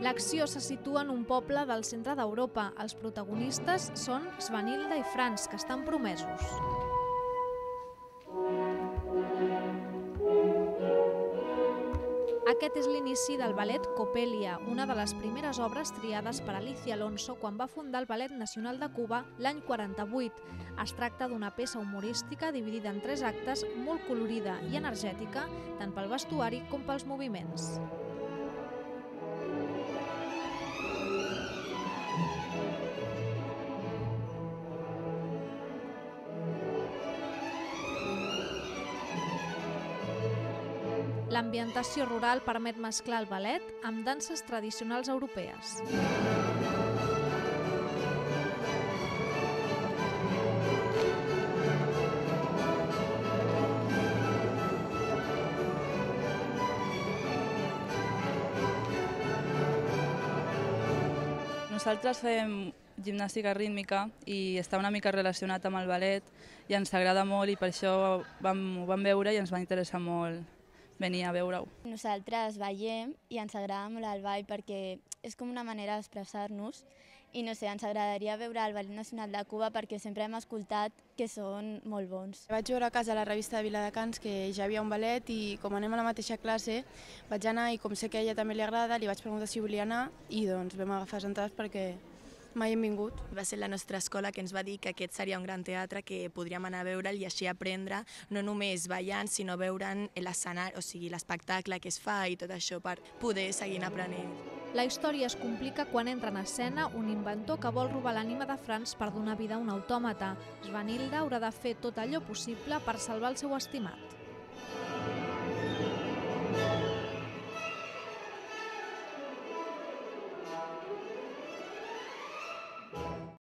L'acció se situa en un poble del centre d'Europa. Els protagonistes són Svanhilda i Franz, que estan promesos. Aquest és l'inici del ballet Coppelia, una de les primeres obres triades per Alicia Alonso quan va fundar el Ballet Nacional de Cuba l'any 48. Es tracta d'una peça humorística dividida en 3 actes, molt colorida i energètica, tant pel vestuari com pels moviments. L'ambientació rural permet mesclar el ballet amb danses tradicionals europees. Nosaltres fem gimnàstica rítmica i està una mica relacionat amb el ballet i ens agrada molt i per això ho vam veure i ens va interessar molt venir a veure-ho. Nosaltres ballem i ens agrada molt el ball perquè és com una manera d'expressar-nos i no sé, ens agradaria veure el Ballet Nacional de Cuba perquè sempre hem escoltat que són molt bons. Vaig veure a casa a la revista de Viladecans que ja havia un ballet i com anem a la mateixa classe vaig anar i com sé que a ella també li agrada li vaig preguntar si volia anar i doncs vam agafar les entrades perquè mai hem vingut. Va ser la nostra escola que ens va dir que aquest seria un gran teatre que podríem anar a veure'l i així aprendre no només ballant sinó veure'n l'escenari, o sigui l'espectacle que es fa i tot això per poder seguir aprenent. La història es complica quan entra en escena un inventor que vol robar l'ànima de Franz per donar vida a un autòmata. Svanhilda haurà de fer tot allò possible per salvar el seu estimat.